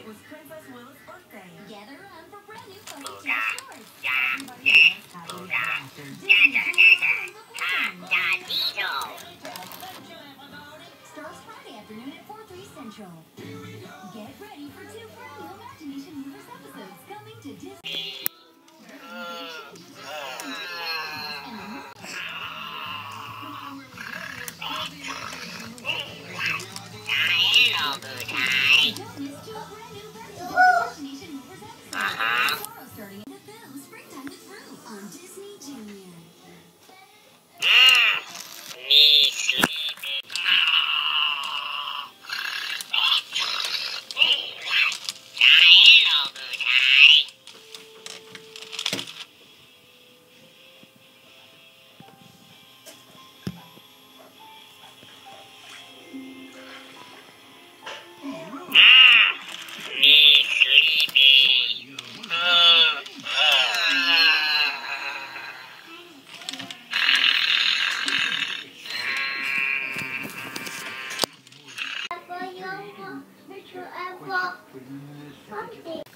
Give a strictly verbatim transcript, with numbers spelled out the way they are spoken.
was Princess Willa's birthday. Gather around for brand new funny Booga. stories. Ja, Everybody ja, loves happy booga. laughter. Gaga, gaga. Disney Ca-da-dito. starts Friday afternoon at four three Central. Get ready for two brand new Imagination Movers episodes coming to Disney. Hello, Booty. Don't miss two brand new versions of Imagination Movers episodes. Uh-huh. Tomorrow starting in the film Springtime with Rue on Disney Junior. Mm, me sleepy. Hello, Booty. Me sleepy. Uh, uh. Forever, virtual ever, something.